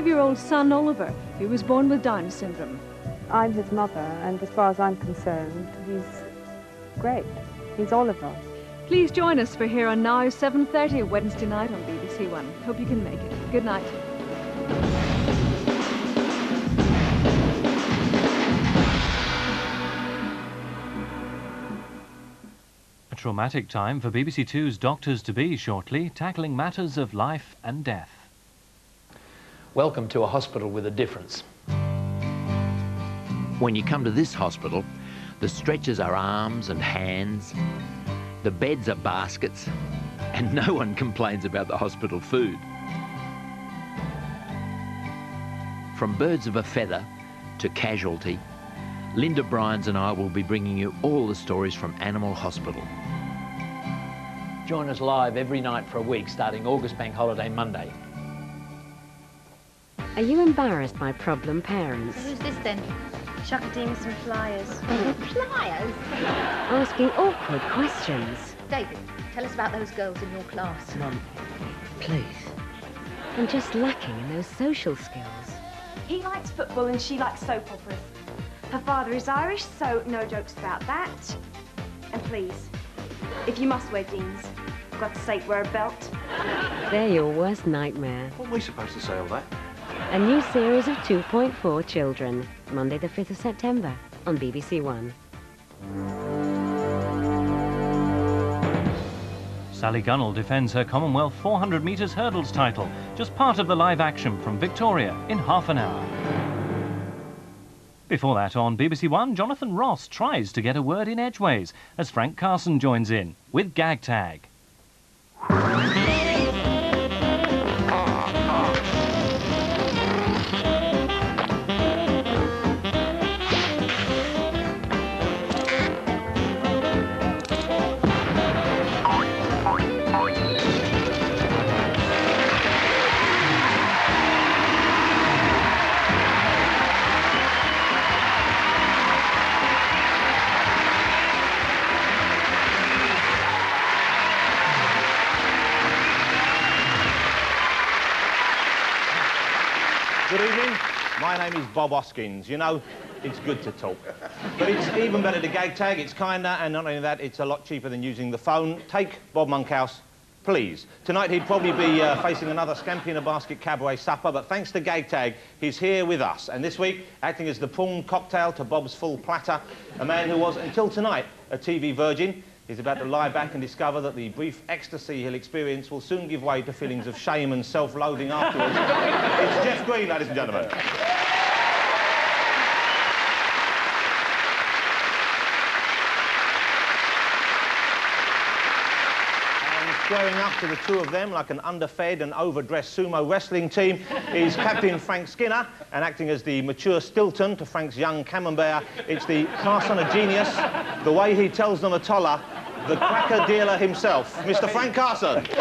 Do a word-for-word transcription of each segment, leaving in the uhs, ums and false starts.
five-year-old son, Oliver, who was born with Down syndrome. I'm his mother, and as far as I'm concerned, he's great. He's all of us. Please join us for Here and Now, seven thirty Wednesday night on B B C One. Hope you can make it. Good night. A traumatic time for B B C Two's Doctors-to-Be shortly, tackling matters of life and death. Welcome to a hospital with a difference. When you come to this hospital, the stretchers are arms and hands, the beds are baskets, and no one complains about the hospital food. From birds of a feather to casualty, Linda Bryans and I will be bringing you all the stories from Animal Hospital. Join us live every night for a week, starting August Bank Holiday Monday. Are you embarrassed by problem parents? Who's this then? Shuckadings and flyers. Flyers? Asking awkward questions. David, tell us about those girls in your class. Mum, please. And just lacking in those social skills. He likes football and she likes soap operas. Her father is Irish, so no jokes about that. And please, if you must wear jeans, for God's sake, wear a belt. They're your worst nightmare. What are we supposed to say all that? A new series of two point four Children, Monday the fifth of September on B B C One. Sally Gunnell defends her Commonwealth four hundred metres hurdles title, just part of the live action from Victoria in half an hour. Before that, on B B C One, Jonathan Ross tries to get a word in edgeways as Frank Carson joins in with Gagtag. Good evening. My name is Bob Hoskins. You know, it's good to talk. But it's even better to gag tag. It's kinder, and not only that, it's a lot cheaper than using the phone. Take Bob Monkhouse, please. Tonight he'd probably be uh, facing another scampi-in-a-basket cabaret supper, but thanks to Gagtag, he's here with us. And this week, acting as the prawn cocktail to Bob's full platter, a man who was, until tonight, a T V virgin. He's about to lie back and discover that the brief ecstasy he'll experience will soon give way to feelings of shame and self-loathing afterwards. It's Jeff Green, ladies and gentlemen. And squaring up to the two of them like an underfed and overdressed sumo wrestling team is Captain Frank Skinner, and acting as the mature Stilton to Frank's young Camembert, it's the Carson of genius, the way he tells them a toller, the cracker dealer himself, Mister Frank Carson. And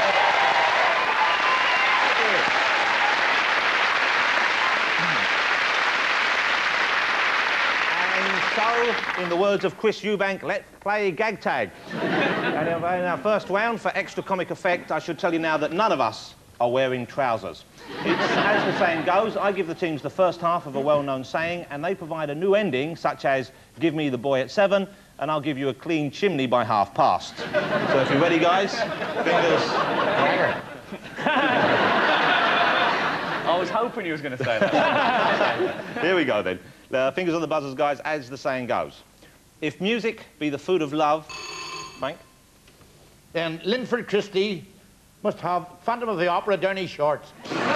so, in the words of Chris Eubank, let's play gag tag. And in our first round, for extra comic effect, I should tell you now that none of us are wearing trousers. It's, as the saying goes, I give the teams the first half of a well-known saying, and they provide a new ending, such as, give me the boy at seven, and I'll give you a clean chimney by half past. So if you're ready, guys, fingers... I was hoping you was going to say that. Here we go, then. Uh, fingers on the buzzers, guys, as the saying goes. If music be the food of love... Frank? Then Linford Christie must have Phantom of the Opera down his shorts.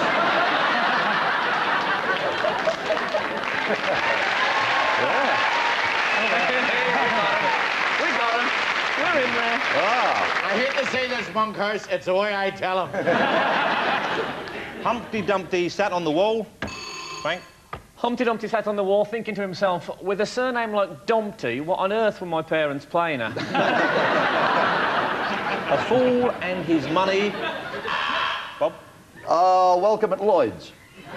We're in there. Ah. I hate to say this, Monkhouse, it's the way I tell him. Humpty Dumpty sat on the wall. Frank? Humpty Dumpty sat on the wall thinking to himself, with a surname like Dumpty, what on earth were my parents playing at? A fool and his money. Bob? Uh, welcome at Lloyd's.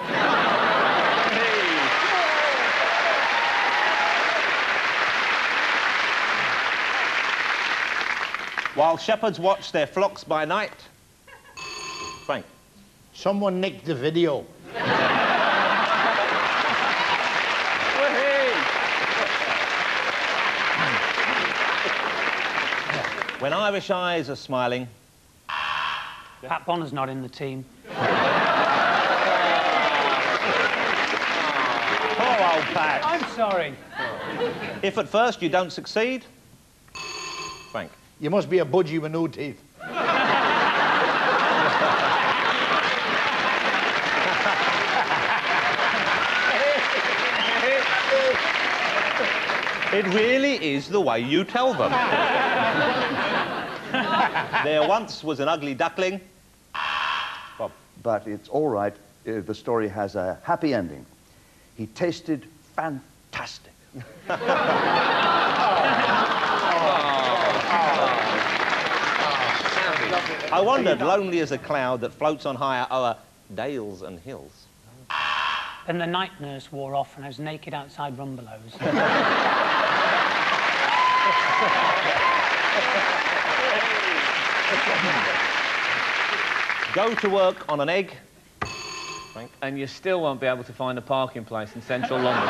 While shepherds watch their flocks by night. Frank? Someone nicked the video. When Irish eyes are smiling... Pat Bonner's not in the team. Poor old Pat. I'm sorry. If at first you don't succeed... Frank. You must be a budgie with no teeth. It really is the way you tell them. There once was an ugly duckling. Bob. But it's all right. Uh, the story has a happy ending. He tasted fantastic. I wondered, lonely as a cloud that floats on higher o'er dales and hills. Then the night nurse wore off and I was naked outside Rumbelows. Go to work on an egg. Frank. And you still won't be able to find a parking place in central London.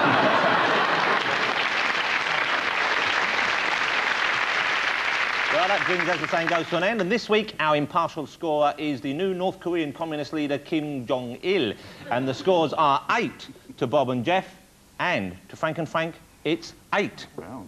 Well, that brings, as the saying goes, to an end. And this week, our impartial scorer is the new North Korean communist leader, Kim Jong-il. And the scores are eight to Bob and Jeff, and to Frank and Frank, it's eight. Wow.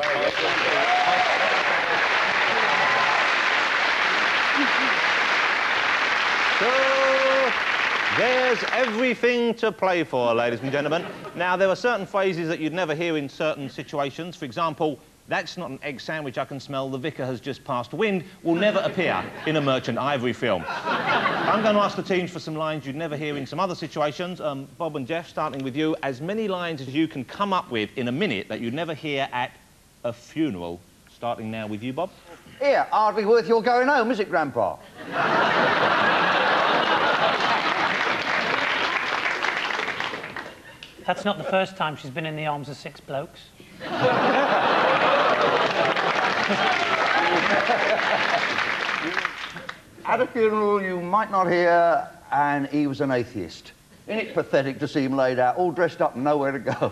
So, there's everything to play for, ladies and gentlemen. Now, there are certain phrases that you'd never hear in certain situations. For example, "That's not an egg sandwich I can smell, the vicar has just passed wind," will never appear in a Merchant Ivory film. I'm going to ask the teams for some lines you'd never hear in some other situations. Um, Bob and Jeff, starting with you, as many lines as you can come up with in a minute that you'd never hear at a funeral. Starting now with you, Bob. Here, hardly worth your going home, is it, Grandpa? That's not the first time she's been in the arms of six blokes. At a funeral you might not hear, and he was an atheist. Isn't it pathetic to see him laid out, all dressed up and nowhere to go?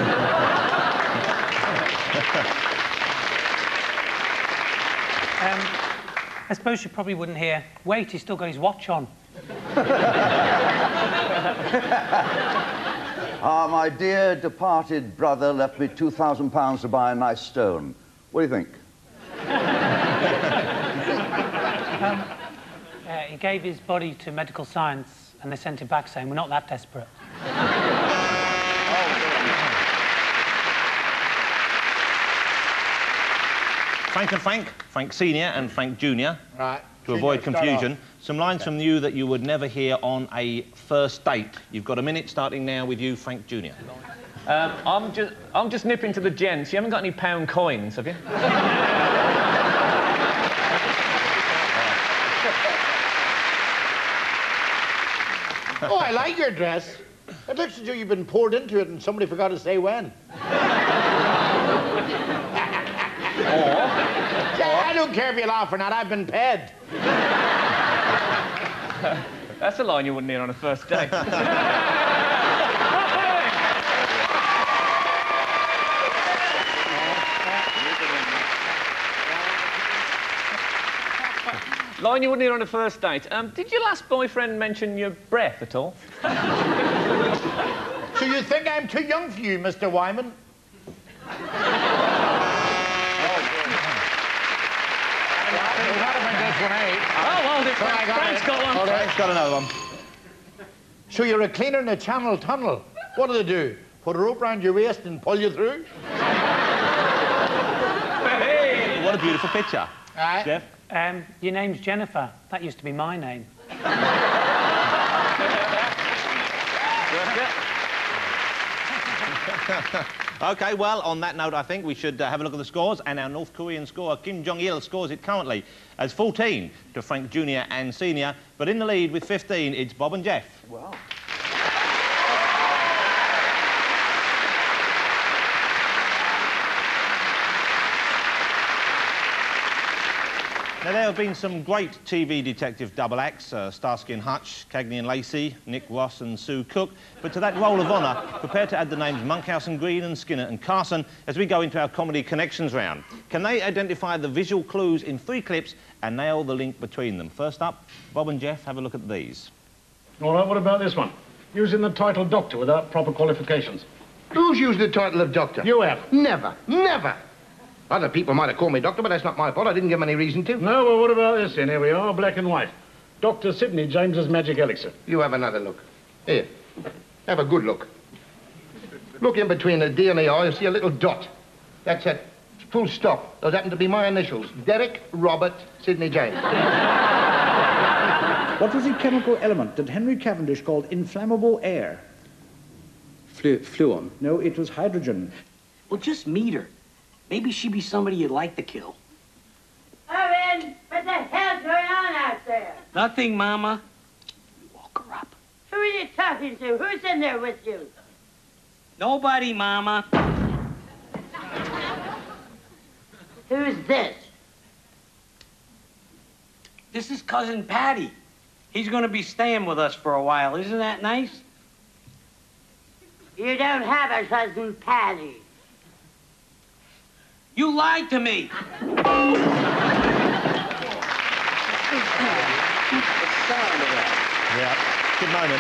Um, I suppose you probably wouldn't hear, "Wait, he's still got his watch on." Ah, my dear departed brother left me two thousand pounds to buy a nice stone. What do you think? um, uh, he gave his body to medical science and they sent it back saying, "We're not that desperate." Frank and Frank, Frank Senior and Frank Junior. Right. To avoid confusion, some lines from you that you would never hear on a first date. You've got a minute, starting now with you, Frank Junior Um, I'm just, I'm just nipping to the gents. You haven't got any pound coins, have you? Oh, I like your dress. It looks as though you've been poured into it and somebody forgot to say when. Or... Yeah, I don't care if you laugh or not, I've been paid. That's a line you wouldn't hear on a first date. Line you wouldn't hear on a first date. Um, did your last boyfriend mention your breath at all? So you think I'm too young for you, Mister Wyman? Oh, well, Frank, Frank's got one. Okay. Frank's got another one. So you're a cleaner in a channel tunnel. What do they do? Put a rope around your waist and pull you through? Hey! What a beautiful picture. Right. Jeff? Um, your name's Jennifer. That used to be my name. OK, well, on that note, I think we should uh, have a look at the scores. And our North Korean scorer, Kim Jong-il, scores it currently as fourteen to Frank Junior and Senior. But in the lead with fifteen, it's Bob and Jeff. Wow. Now, there have been some great T V detective double acts, uh, Starsky and Hutch, Cagney and Lacey, Nick Ross and Sue Cook. But to that roll of honour, prepare to add the names Monkhouse and Green and Skinner and Carson as we go into our comedy connections round. Can they identify the visual clues in three clips and nail the link between them? First up, Bob and Jeff, have a look at these. All right, what about this one? Using the title doctor without proper qualifications. Who's used the title of doctor? You have. Never, never. Other people might have called me doctor, but that's not my fault. I didn't give them any reason to. No, well, what about this then? Here we are, black and white. Doctor Sidney James's magic elixir. You have another look. Here, have a good look. Look in between the D and the I, you'll see a little dot. That's it. Full stop. Those happen to be my initials. Derek Robert Sidney James. What was the chemical element that Henry Cavendish called inflammable air? Flu fluon. No, it was hydrogen. Well, just meet her. Maybe she'd be somebody you'd like to kill. Owen, what the hell's going on out there? Nothing, Mama. Who are you talking to? Who's in there with you? Nobody, Mama. Who's this? This is Cousin Patty. He's going to be staying with us for a while. Isn't that nice? You don't have a cousin Patty. You lied to me. The sound of that. Yeah, good moment.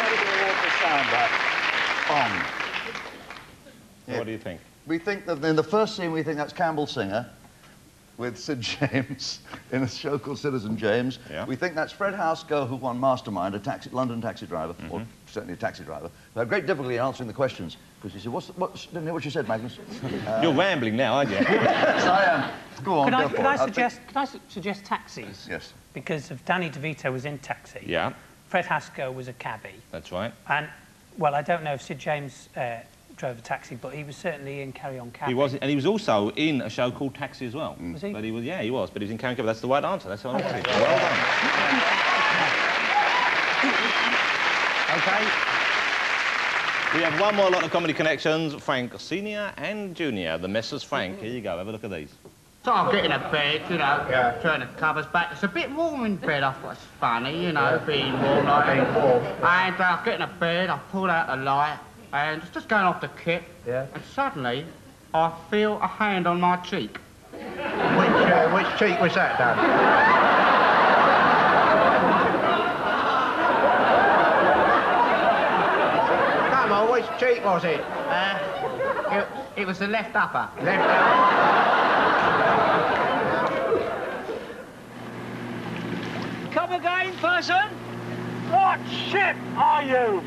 Bong. Yeah. What do you think? We think that in the first scene, we think that's Campbell Singer with Sid James in a show called Citizen James. Yeah. We think that's Fred Housego, who won Mastermind, a taxi, London taxi driver, mm-hmm. or certainly a taxi driver, who had great difficulty in answering the questions, because he said, what's, what's, didn't hear what you said, Magnus. Uh, You're rambling now, aren't you? Yes, I am. Go on, could go I, for could it. I I suggest, think... could I su suggest taxis? Yes. Because of Danny DeVito was in Taxi. Yeah. Fred Housego was a cabbie. That's right. And, well, I don't know if Sid James uh, drove a taxi, but he was certainly in Carry On Cabby. He was, and he was also in a show called Taxi as well. Was he? But he was, yeah, he was, but he was in Carry On Cabby. That's the right answer. That's what I wanted. Well done. Okay. We have one more lot of comedy connections. Frank Senior and Junior, the Messrs Frank. Here you go. Have a look at these. So I'm getting a bed, you know, yeah. Turn the covers back. It's a bit warm in bed. I thought it's funny, you know, yeah. being warm like being warm. And uh, I'm getting a bed. I pulled out the light, and it's just going off the kit. Yeah. And suddenly, I feel a hand on my cheek. Which, uh, which cheek was that, Dan? Come on, which cheek was it? Uh, it, it was the left upper. Left upper. Come again, person? What ship are you?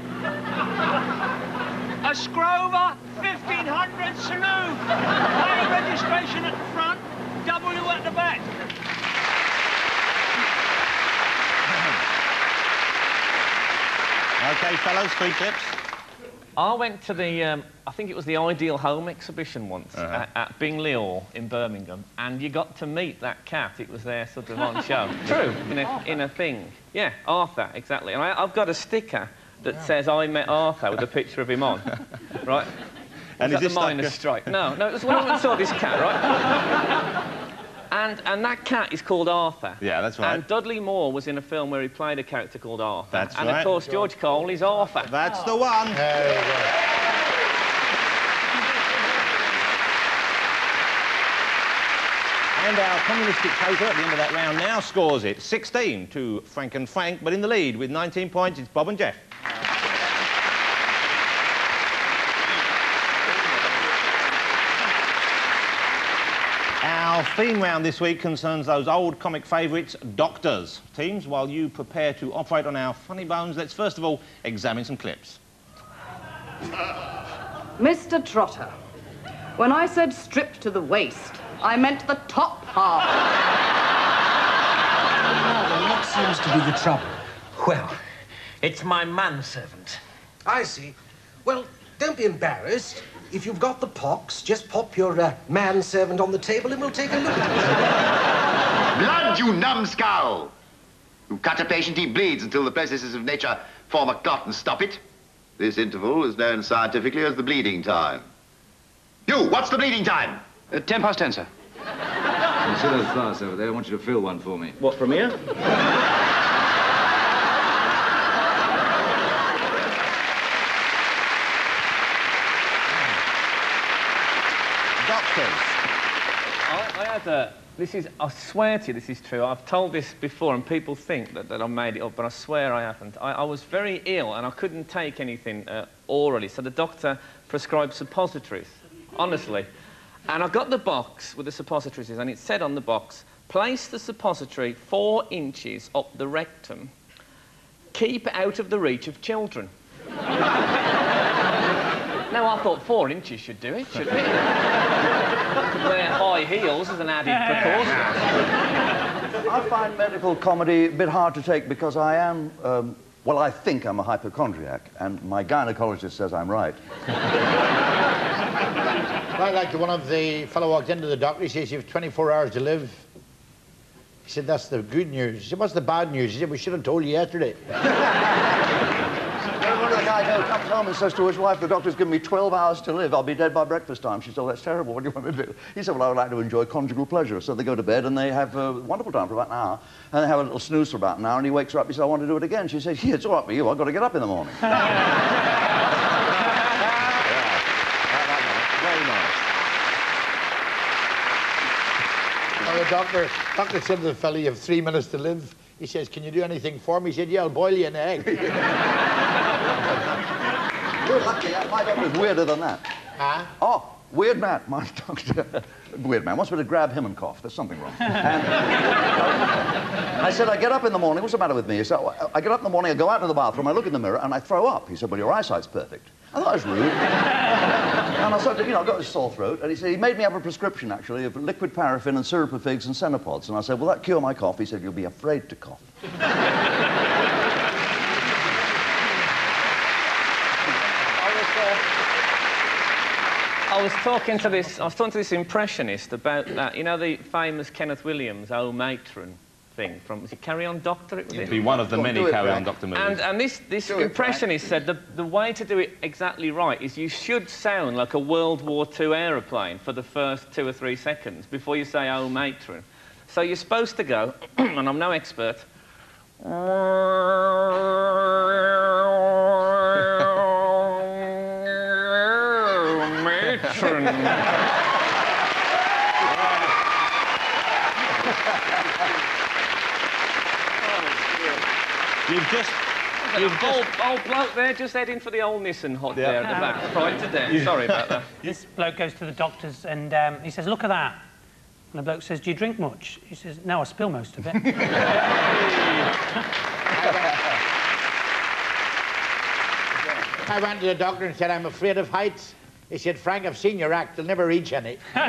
A Scrover fifteen hundred saloon. A registration at the front, W at the back. Okay, fellows, three clips. I went to the, um, I think it was the Ideal Home exhibition once Uh-huh. at, at Bingley Hall in Birmingham, and you got to meet that cat. It was there sort of on show. True. In a, in a thing. Yeah, Arthur, exactly. And I, I've got a sticker that yeah. says I met Arthur with a picture of him on, right? And was is that this the miners' like a... strike? No, no, it was when I saw this cat, right? And, and that cat is called Arthur. Yeah, that's right. And Dudley Moore was in a film where he played a character called Arthur. That's and right. of course, George Cole is Arthur. That's oh. the one. There you go. And our communistic poker at the end of that round now scores it sixteen to Frank and Frank, but in the lead with nineteen points, it's Bob and Jeff. Our theme round this week concerns those old comic favourites, doctors. Teams, while you prepare to operate on our funny bones, let's first of all examine some clips. Mister Trotter, when I said strip to the waist, I meant the top half. Now, what seems to be the trouble? Well, it's my manservant. I see. Well, don't be embarrassed. If you've got the pox, just pop your uh, manservant on the table and we'll take a look at it. Blood, you numbskull! You cut a patient, he bleeds until the processes of nature form a clot and stop it. This interval is known scientifically as the bleeding time. You, what's the bleeding time? Uh, ten past ten, sir. You see those flasks over there? I want you to fill one for me. What, from here? Doctors. I, I had a... This is... I swear to you this is true. I've told this before and people think that, that I made it up, but I swear I haven't. I, I was very ill and I couldn't take anything uh, orally, so the doctor prescribed suppositories, honestly. And I got the box with the suppositories and it said on the box, place the suppository four inches up the rectum. Keep out of the reach of children. Now, I thought four inches should do it, shouldn't it? Could wear high heels as an added precaution. I find medical comedy a bit hard to take because I am, um, well, I think I'm a hypochondriac, and my gynecologist says I'm right. I like one of the fellow walked into the doctor, he says, you have twenty-four hours to live. He said, that's the good news. He said, what's the bad news? He said, we should have told you yesterday. One of the guys who comes home and says to his wife, the doctor's given me twelve hours to live, I'll be dead by breakfast time. She said, oh, that's terrible, what do you want me to do? He said, well, I would like to enjoy conjugal pleasure. So they go to bed and they have a wonderful time for about an hour, and they have a little snooze for about an hour, and he wakes her up, he says, I want to do it again. She says, yeah, it's all right with you, I've got to get up in the morning. Very nice. Well, the doctor, doctor said to the fellow, you have three minutes to live. He says, can you do anything for me? He said, yeah, I'll boil you an egg. You're lucky, my doctor's weirder than that. Huh? Oh, weird man, my doctor. Weird man, wants me to grab him and cough. There's something wrong. And I said, I get up in the morning, what's the matter with me? He said, I get up in the morning, I go out to the bathroom, I look in the mirror, and I throw up. He said, well, your eyesight's perfect. I thought that was rude. And I started, you know, I got this sore throat, and he said, he made me have a prescription, actually, of liquid paraffin and syrup of figs and cenopods. And I said, will that cure my cough? He said, you'll be afraid to cough. I was talking to this, I was talking to this impressionist about that, you know, the famous Kenneth Williams, Oh Matron thing from, was it Carry On Doctor? It was It'd be one of the many Carry On Doctor movies. And, and this, this impressionist said the, the way to do it exactly right is you should sound like a World War Two aeroplane for the first two or three seconds before you say Oh Matron. So you're supposed to go, and I'm no expert, You've just... You've old, old bloke there just heading for the old Nissan hot yeah. there at the back. Right to death. Sorry about that. This bloke goes to the doctors and um, he says, look at that. And the bloke says, do you drink much? He says, no, I spill most of it. I went to the doctor and said, I'm afraid of heights. He said, Frank, I've seen your act. They'll never reach any. uh,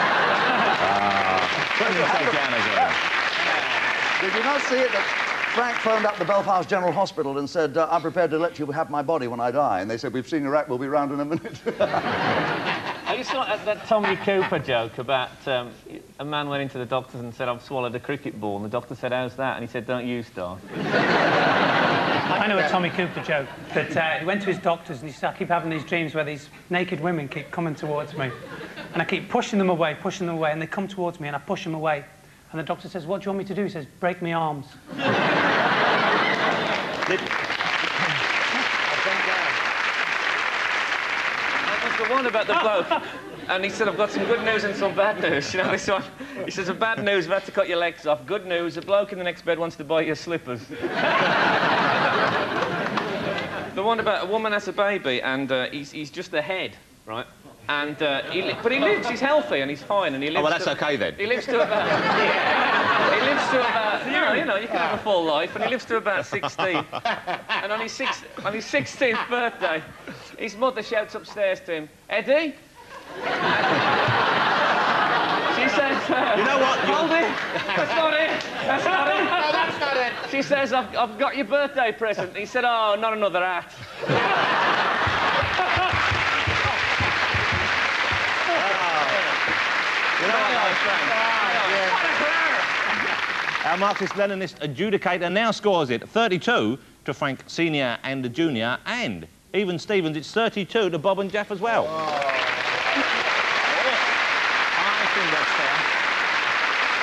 Did you not see it? That Frank phoned up the Belfast General Hospital and said, uh, I'm prepared to let you have my body when I die. And they said, we've seen your act, we'll be round in a minute. I used to like that Tommy Cooper joke about um, a man went into the doctors and said, I've swallowed a cricket ball. And the doctor said, how's that? And he said, don't you start. I know a Tommy Cooper joke, but uh, he went to his doctors and he said, I keep having these dreams where these naked women keep coming towards me. And I keep pushing them away, pushing them away, and they come towards me and I push them away. And the doctor says, what do you want me to do? He says, break my arms. The one about the bloke, and he said, I've got some good news and some bad news. You know this one? He says, the bad news, I've had to cut your legs off. Good news, a bloke in the next bed wants to buy your slippers. The one about a woman has a baby, and uh, he's, he's just the head, right? And, uh, he li but he lives, he's healthy and he's fine, and he lives Oh, well, that's to, okay, then. He lives to about... Yeah. He lives to about... You know, you know, you can have a full life, and he lives to about sixteen. And on his, six, on his sixteenth birthday, his mother shouts upstairs to him, Eddie? She says... Uh, you know what? Hold it! That's not it! That's not it! No, that's not it! She says, I've, I've got your birthday present. He said, oh, not another hat. Our Marxist-Leninist adjudicator now scores it thirty-two to Frank Senior and the Junior, and even Stevens, it's thirty-two to Bob and Jeff as well. Oh. I think that's fair.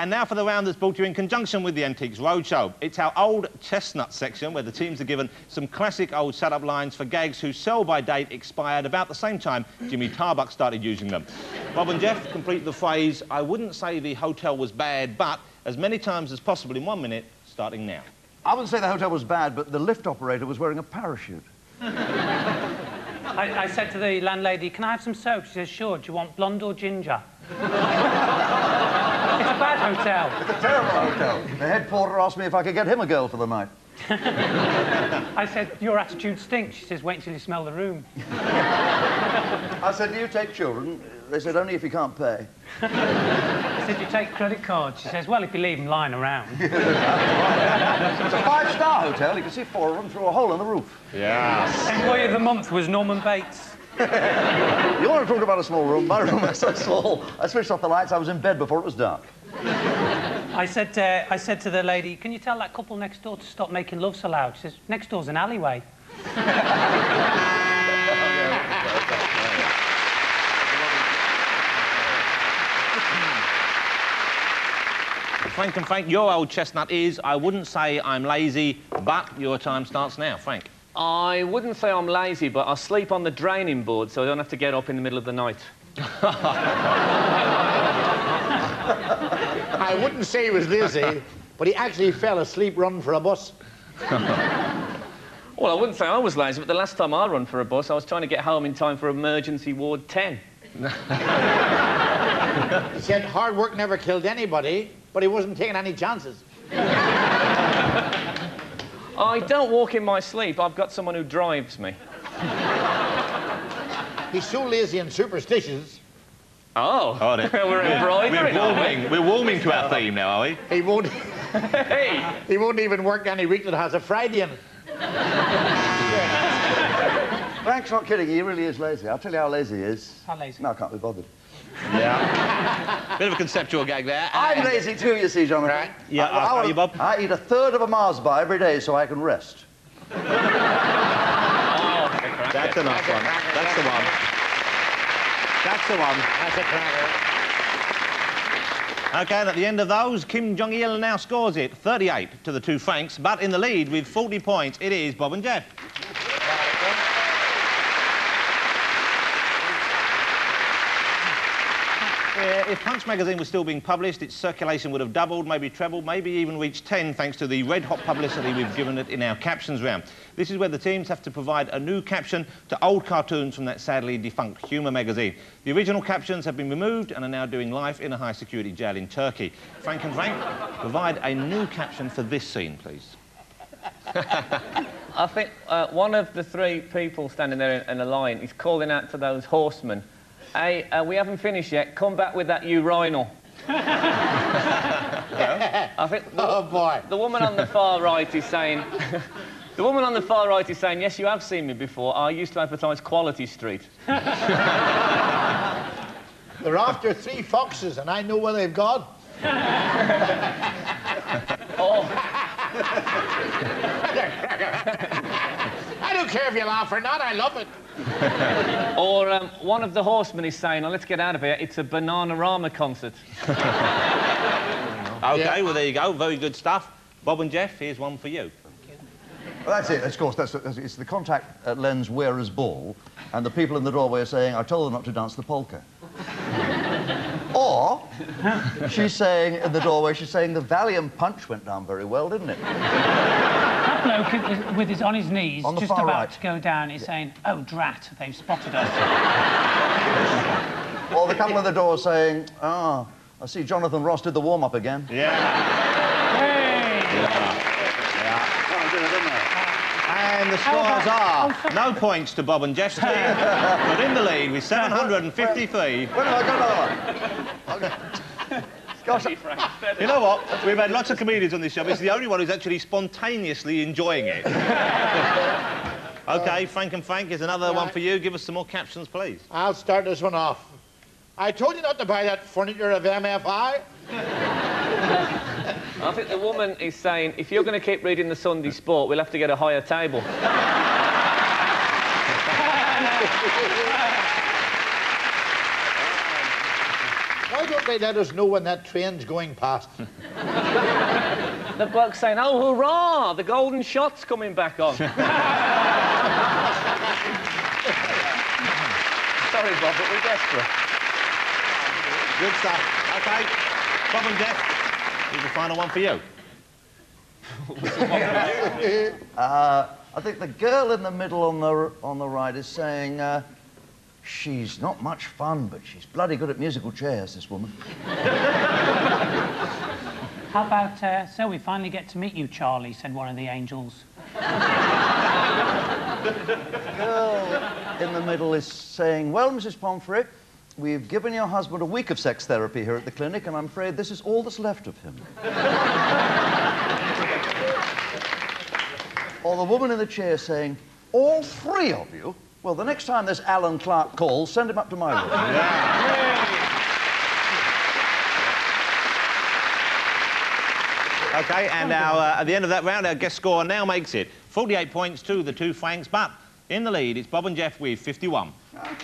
And now for the round that's brought to you in conjunction with the Antiques Roadshow. It's our old chestnut section, where the teams are given some classic old shut-up lines for gags whose sell-by date expired about the same time Jimmy Tarbuck started using them. Bob and Jeff complete the phrase, I wouldn't say the hotel was bad, but as many times as possible in one minute, starting now. I wouldn't say the hotel was bad, but the lift operator was wearing a parachute. I, I said to the landlady, can I have some soap? She says, sure. Do you want blonde or ginger? It's a bad hotel. It's a terrible hotel. The head porter asked me if I could get him a girl for the night. I said, your attitude stinks. She says, wait until you smell the room. I said, do you take children? They said, only if you can't pay. I said, you take credit cards? She says, well, if you leave them lying around. It's a five-star hotel. You can see four of them through a hole in the roof. Yes. Employee of the month was Norman Bates. You want to talk about a small room? My room was so small. I switched off the lights. I was in bed before it was dark. I said, uh, I said to the lady, can you tell that couple next door to stop making love so loud? She says, next door's an alleyway. Frank and Frank, your old chestnut is, I wouldn't say I'm lazy, but your time starts now. Frank. I wouldn't say I'm lazy, but I sleep on the draining board so I don't have to get up in the middle of the night. I wouldn't say he was lazy, but he actually fell asleep running for a bus. Well, I wouldn't say I was lazy, but the last time I run for a bus, I was trying to get home in time for emergency ward ten. He said hard work never killed anybody, but he wasn't taking any chances. I don't walk in my sleep. I've got someone who drives me. He's so lazy and superstitious. Oh. Oh we're we're embroidering, we're warming, we're warming to our theme now, are we? He won't... hey! He won't even work any week that has a Friday in it. Frank's not kidding. He really is lazy. I'll tell you how lazy he is. How lazy? No, I can't be bothered. Yeah. Bit of a conceptual gag there. I'm lazy too, you see, Jonathan. Right. Yeah, I, I, are you, Bob? I eat a third of a Mars bar every day so I can rest. Oh, that's a nice one. That's the one. That's the one. That's a cracker. OK, and at the end of those, Kim Jong-il now scores it, thirty-eight to the two Franks, but in the lead with forty points, it is Bob and Jeff. Uh, if Punch magazine was still being published, its circulation would have doubled, maybe trebled, maybe even reached ten, thanks to the red-hot publicity we've given it in our captions round. This is where the teams have to provide a new caption to old cartoons from that sadly defunct humour magazine. The original captions have been removed and are now doing life in a high-security jail in Turkey. Frank and Frank, provide a new caption for this scene, please. I think uh, one of the three people standing there in, in a line is calling out to those horsemen, hey, uh, we haven't finished yet, come back with that urinal. I think the, oh, boy. The woman on the far right is saying... the woman on the far right is saying, yes, you have seen me before. I used to advertise Quality Street. They're after three foxes, and I know where they've gone. Oh. I don't care if you laugh or not, I love it. Or um, one of the horsemen is saying, oh, let's get out of here, it's a Bananarama concert. OK, yeah. Well, there you go. Very good stuff. Bob and Jeff, here's one for you. Well, that's it, of course. That's, that's, it's the contact lens wearer's ball, and the people in the doorway are saying, I told them not to dance the polka. Or, she's saying, in the doorway, she's saying, the Valium punch went down very well, didn't it? That bloke with his, on his knees, on just about right. to go down, is yeah. saying, oh, drat, they've spotted us. Or the couple at the door saying, ah, oh, I see Jonathan Ross did the warm-up again. Yeah. Hey! Yeah. And the scores are oh, no points to Bob and Jeff's team, but in the lead with seven hundred fifty-three. When have I got another one? Gosh, you know what? We've had lots of comedians on this show, but it's the only one who's actually spontaneously enjoying it. OK, Frank and Frank, here's another yeah. one for you. Give us some more captions, please. I'll start this one off. I told you not to buy that furniture of M F I. I think the woman is saying, if you're going to keep reading the Sunday Sport, we'll have to get a higher table. Why don't they let us know when that train's going past? The bloke's saying, oh, hurrah, the golden shot's coming back on. Sorry, Bob, but we're desperate. Good stuff. OK, Bob and Jeff, here's the final one for you. uh, I think the girl in the middle on the, on the right is saying, uh, she's not much fun, but she's bloody good at musical chairs, this woman. How about, uh, so we finally get to meet you, Charlie, said one of the angels. The girl in the middle is saying, well, Missus Pomfrey, we've given your husband a week of sex therapy here at the clinic, and I'm afraid this is all that's left of him. Or the woman in the chair saying, all three of you? Well, the next time this Alan Clark calls, send him up to my room. Yeah. OK, and now, uh, at the end of that round, our guest score now makes it forty-eight points to the two Franks, but in the lead, it's Bob and Jeff with fifty-one.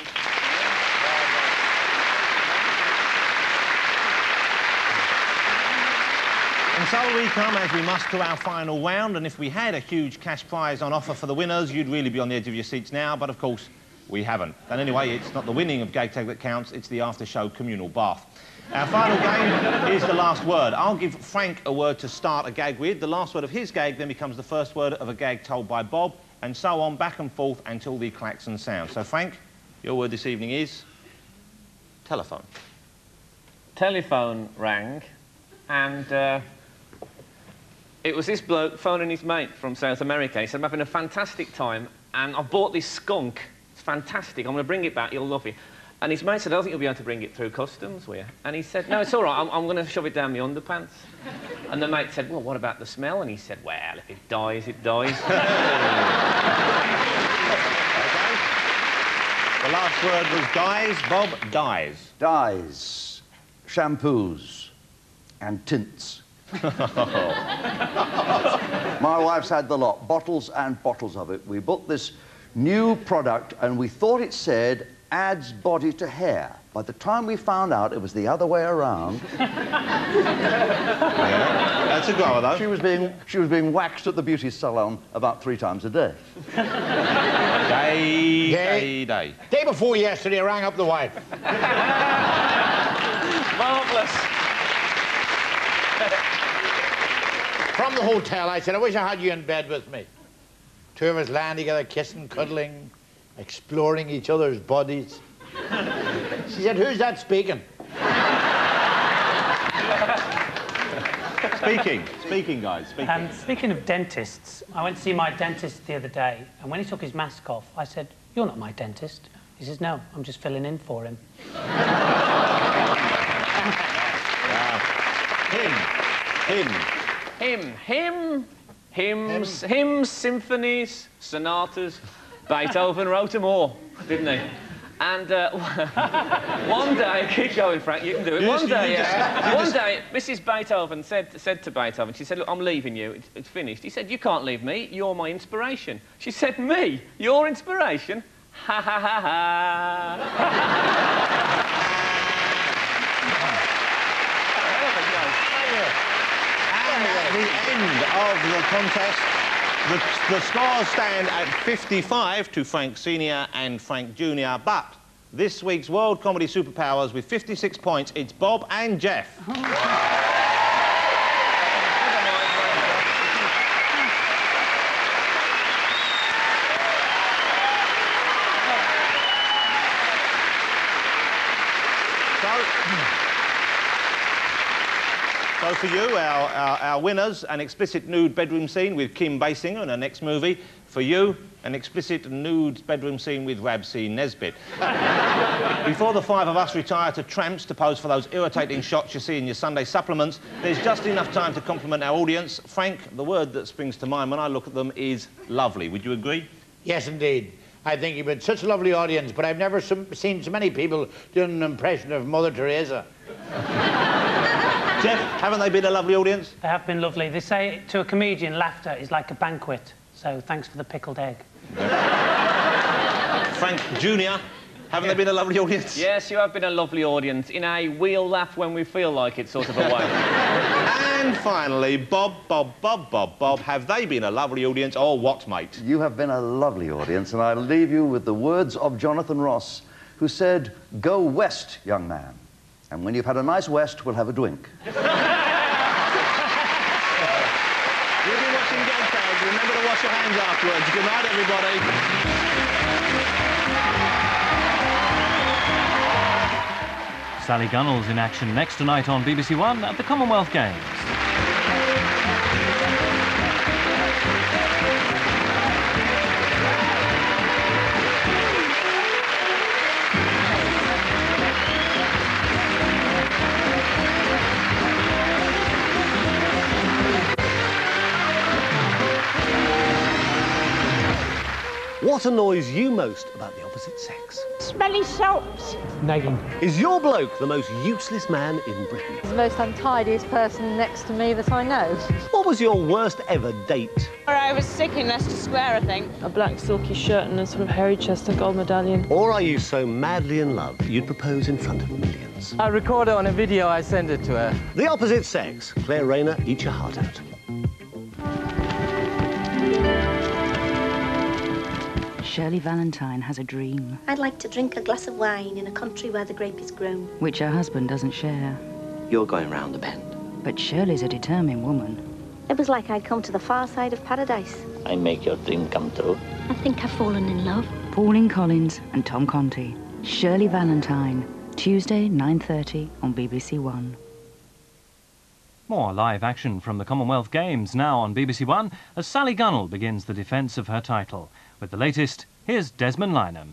And so we come, as we must, to our final round, and if we had a huge cash prize on offer for the winners, you'd really be on the edge of your seats now, but of course, we haven't. And anyway, it's not the winning of Gagtag that counts, it's the after-show communal bath. Our final game is the last word. I'll give Frank a word to start a gag with. The last word of his gag then becomes the first word of a gag told by Bob, and so on, back and forth until the klaxon sounds. So, Frank, your word this evening is telephone. Telephone rang, and uh, it was this bloke phoning his mate from South America. He said, I'm having a fantastic time, and I bought this skunk. It's fantastic. I'm going to bring it back. You'll love it. And his mate said, I don't think you'll be able to bring it through customs, will you? And he said, no, it's all right. I'm, I'm going to shove it down my underpants. And the mate said, well, what about the smell? And he said, well, if it dies, it dies. The last word was dyes. Bob, dyes. Dyes, shampoos, and tints. My wife's had the lot, bottles and bottles of it. We bought this new product and we thought it said adds body to hair. By the time we found out it was the other way around. Yeah, that's a goer, though. She was being she was being waxed at the beauty salon about three times a day. Day, day, day. Day before yesterday, I rang up the wife. Marvellous. From the hotel, I said, I wish I had you in bed with me. Two of us lying together, kissing, cuddling, exploring each other's bodies. She said, who's that speaking? Speaking, speaking, guys, speaking. Um, speaking of dentists, I went to see my dentist the other day, and when he took his mask off, I said, you're not my dentist. He says, no, I'm just filling in for him. Wow. Him. Him. Him. Him. Hymns, him. hymns, symphonies, sonatas. Beethoven wrote them all, didn't he? And uh, one day, keep going, Frank, you can do it. You one just, day, just, yeah, one just... day, Missus Beethoven said, said to Beethoven, she said, look, I'm leaving you, it's, it's finished. He said, you can't leave me, you're my inspiration. She said, me? Your inspiration? Ha, ha, ha, ha. And at the end of the contest, the, the scores stand at fifty-five to Frank Senior and Frank Junior, but this week's World Comedy Superpowers with fifty-six points, it's Bob and Jeff. So for you, our, our, our winners, an explicit nude bedroom scene with Kim Basinger in her next movie. For you, an explicit nude bedroom scene with Rabsy Nesbitt. Before the five of us retire to tramps to pose for those irritating shots you see in your Sunday supplements, there's just enough time to compliment our audience. Frank, the word that springs to mind when I look at them is lovely. Would you agree? Yes, indeed. I think you've been such a lovely audience, but I've never some, seen so many people doing an impression of Mother Teresa. Jeff, haven't they been a lovely audience? They have been lovely. They say to a comedian, laughter is like a banquet. So thanks for the pickled egg. Frank Junior Haven't they been a lovely audience? Yes, you have been a lovely audience, in a we'll laugh when we feel like it sort of a way. And finally, Bob, Bob, Bob, Bob, Bob, have they been a lovely audience or what, mate? You have been a lovely audience, and I'll leave you with the words of Jonathan Ross, who said, "Go west, young man, and when you've had a nice west, we'll have a drink." You've been watching Gagtag. Remember to wash your hands afterwards. Good night, everybody. Sally Gunnell's in action next tonight on B B C One at the Commonwealth Games. What annoys you most about the opposite sex? Smelly socks. Nagging. Is your bloke the most useless man in Britain? He's the most untidiest person next to me that I know. What was your worst ever date? I was sick in Leicester Square, I think. A black silky shirt and a sort of hairy chest, a gold medallion. Or are you so madly in love you'd propose in front of millions? I record it on a video, I send it to her. The opposite sex. Claire Rayner, eat your heart out. Shirley Valentine has a dream, I'd like to drink a glass of wine in a country where the grape is grown. which her husband doesn't share. You're going round the bend. But Shirley's a determined woman. It was like I'd come to the far side of paradise. I make your dream come true. I think I've fallen in love. Pauline Collins and Tom Conti. Shirley Valentine, Tuesday, nine thirty on B B C One. More live action from the Commonwealth Games now on B B C One as Sally Gunnell begins the defence of her title. With the latest, here's Desmond Lynham.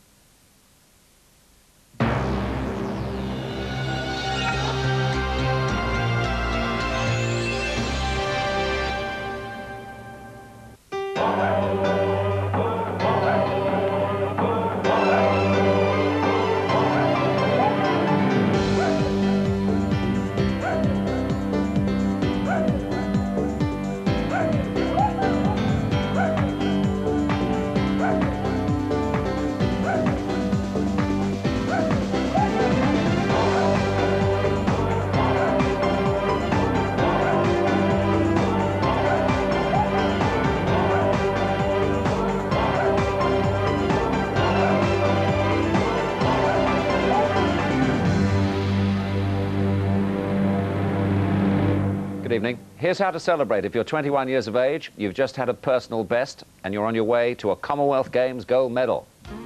Good evening. Here's how to celebrate. If you're twenty-one years of age, you've just had a personal best, and you're on your way to a Commonwealth Games gold medal.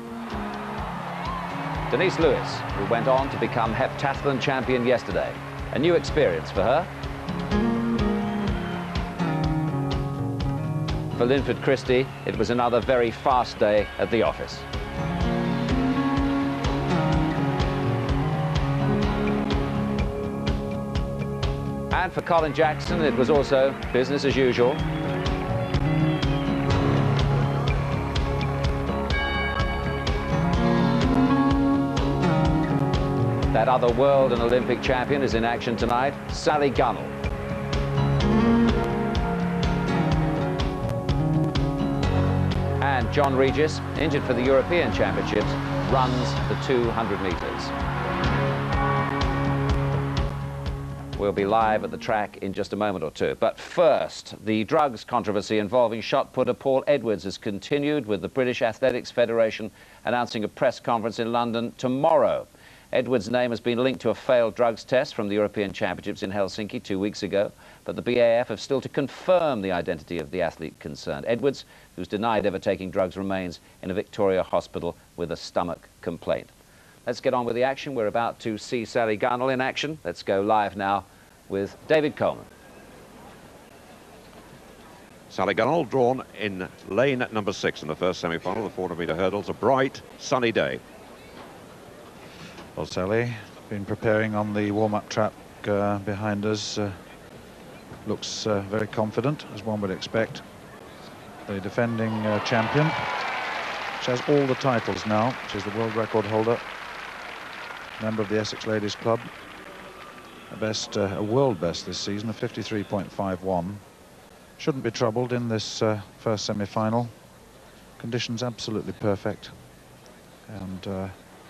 Denise Lewis, who went on to become heptathlon champion yesterday. A new experience for her. For Linford Christie, it was another very fast day at the office. And for Colin Jackson, it was also business as usual. That other world and Olympic champion is in action tonight, Sally Gunnell. And John Regis, injured for the European Championships, runs the two hundred metres. We'll be live at the track in just a moment or two. But first, the drugs controversy involving shot putter Paul Edwards has continued, with the British Athletics Federation announcing a press conference in London tomorrow. Edwards' name has been linked to a failed drugs test from the European Championships in Helsinki two weeks ago, but the B A F have still to confirm the identity of the athlete concerned. Edwards, who's denied ever taking drugs, remains in a Victoria hospital with a stomach complaint. Let's get on with the action. We're about to see Sally Gunnell in action. Let's go live now with David Coleman. Sally Gunnell drawn in lane number six in the first semi-final, the four hundred metre hurdles. A bright, sunny day. Well, Sally, been preparing on the warm-up track uh, behind us. Uh, looks uh, very confident, as one would expect. The defending uh, champion, which has all the titles now. She's the world record holder, member of the Essex Ladies Club. A best, uh, a world best this season of fifty-three point five one. Shouldn't be troubled in this uh, first semi-final. Conditions absolutely perfect, and uh,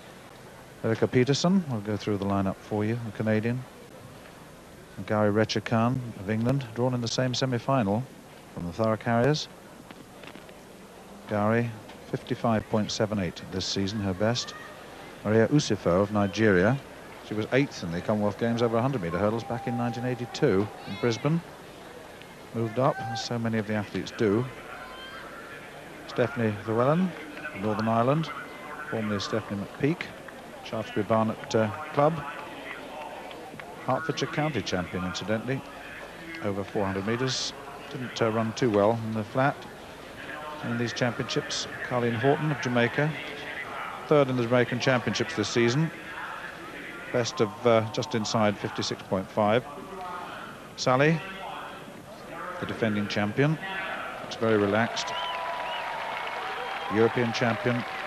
Erica Peterson will go through the lineup for you, a Canadian. And Gary Retchakhan of England, drawn in the same semi-final from the Thurrock Harriers. Gary, fifty-five point seven eight this season, her best. Maria Usifo of Nigeria. She was eighth in the Commonwealth Games over one hundred metre hurdles back in nineteen eighty-two in Brisbane. Moved up, as so many of the athletes do. Stephanie Llewellyn, Northern Ireland, formerly Stephanie McPeak, Shaftesbury Barnet uh, Club. Hertfordshire County champion, incidentally, over four hundred metres. Didn't uh, run too well in the flat in these championships. Carleen Horton of Jamaica, third in the Jamaican championships this season. Best of uh, just inside fifty-six point five. Sally, the defending champion, looks very relaxed. European champion,